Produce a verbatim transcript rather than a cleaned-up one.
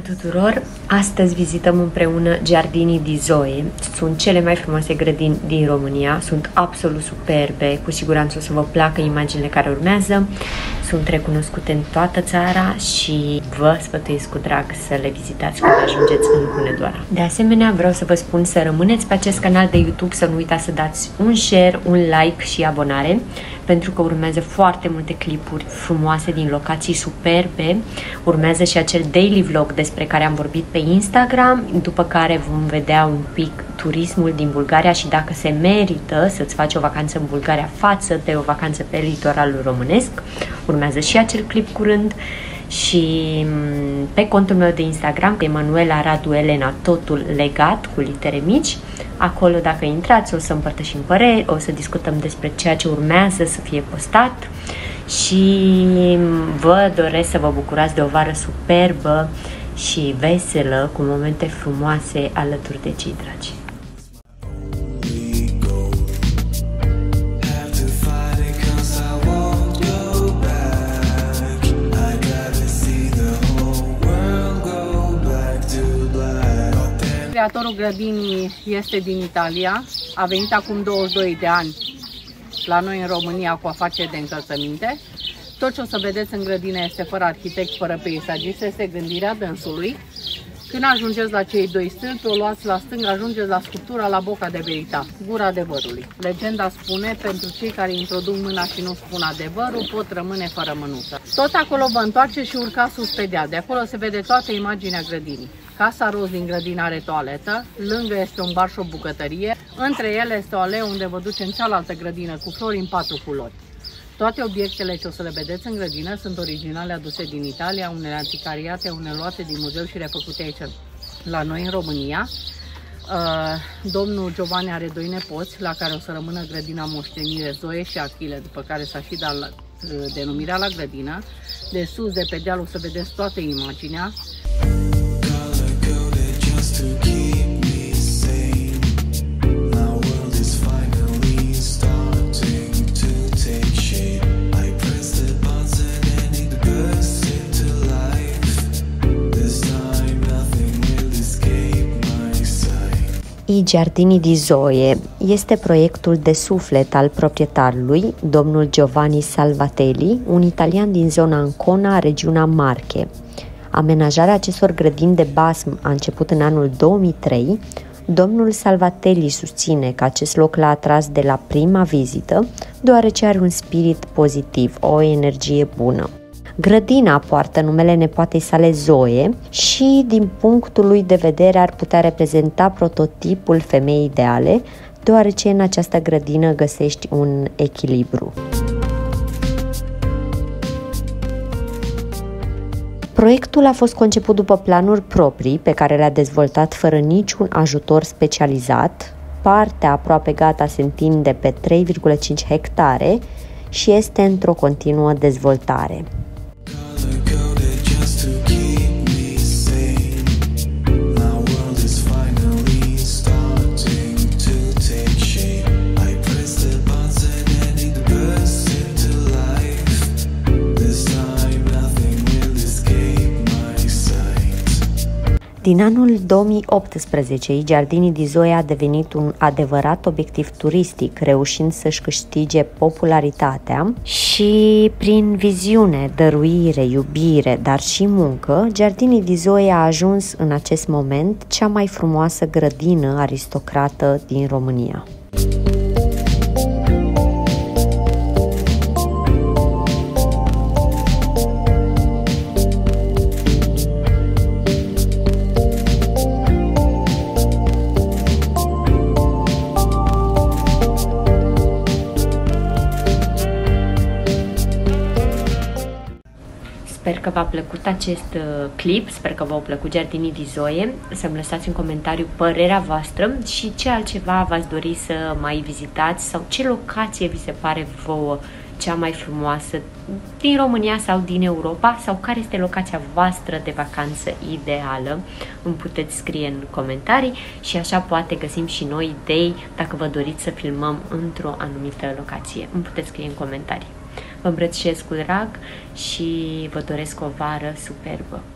tuturor! Astăzi vizităm împreună Giardini di Zoe. Sunt cele mai frumoase grădini din România, sunt absolut superbe, cu siguranță o să vă placă imaginile care urmează. Sunt recunoscute în toată țara și vă sfătuiesc cu drag să le vizitați când ajungeți în Hunedoara. De asemenea, vreau să vă spun să rămâneți pe acest canal de YouTube, să nu uitați să dați un share, un like și abonare, pentru că urmează foarte multe clipuri frumoase din locații superbe. Urmează și acel daily vlog despre care am vorbit pe Instagram, după care vom vedea un pic turismul din Bulgaria și dacă se merită să-ți faci o vacanță în Bulgaria față de o vacanță pe litoralul românesc. Urmează și acel clip curând. Și pe contul meu de Instagram, Emanuela Radu Elena, totul legat cu litere mici. Acolo, dacă intrați, o să împărtășim păreri, o să discutăm despre ceea ce urmează să fie postat și vă doresc să vă bucurați de o vară superbă și veselă, cu momente frumoase alături de cei dragi. Creatorul grădinii este din Italia, a venit acum douăzeci și doi de ani la noi în România cu afaceri de încălțăminte. Tot ce o să vedeți în grădină este fără arhitect, fără peisagist, este gândirea dânsului. Când ajungeți la cei doi stâlpi, o luați la stânga, ajungeți la sculptura la Boca de Verita, gura adevărului. Legenda spune, pentru cei care introduc mâna și nu spun adevărul, pot rămâne fără mânuță. Tot acolo vă întoarceți și urcați sus pe deal. De acolo se vede toată imaginea grădinii. Casa roz din grădină are toaletă, lângă este un bar și o bucătărie, între ele este o alee unde vă duce în cealaltă grădină cu flori în patru culori. Toate obiectele ce o să le vedeți în grădină sunt originale, aduse din Italia, unele anticariate, unele luate din muzeu și refăcute aici la noi în România. Domnul Giovanni are doi nepoți la care o să rămână grădina moștenire, Zoe și Achille, după care s-a și dat denumirea la grădină. De sus, de pe deal, o să vedeți toată imaginea. I Giardini di Zoe este proiectul de suflet al proprietarului, domnul Giovanni Salvatelli, un italian din zona Ancona, regiunea Marche. Amenajarea acestor grădini de basm a început în anul două mii trei. Domnul Salvatelli susține că acest loc l-a atras de la prima vizită, deoarece are un spirit pozitiv, o energie bună. Grădina poartă numele nepoatei sale Zoe și, din punctul lui de vedere, ar putea reprezenta prototipul femeii ideale, deoarece în această grădină găsești un echilibru. Proiectul a fost conceput după planuri proprii pe care le-a dezvoltat fără niciun ajutor specializat. Partea aproape gata se întinde pe trei virgulă cinci hectare și este într-o continuă dezvoltare. Din anul două mii optsprezece, I Giardini di Zoe a devenit un adevărat obiectiv turistic, reușind să-și câștige popularitatea și prin viziune, dăruire, iubire, dar și muncă, Giardini di Zoe a ajuns în acest moment cea mai frumoasă grădină aristocrată din România. Sper că v-a plăcut acest clip, sper că v-au plăcut Giardini di Zoe. Să-mi lăsați în comentariu părerea voastră și ce altceva v-ați dori să mai vizitați sau ce locație vi se pare vouă cea mai frumoasă din România sau din Europa, sau care este locația voastră de vacanță ideală. Îmi puteți scrie în comentarii și așa poate găsim și noi idei dacă vă doriți să filmăm într-o anumită locație. Îmi puteți scrie în comentarii. Vă îmbrățișez cu drag și vă doresc o vară superbă!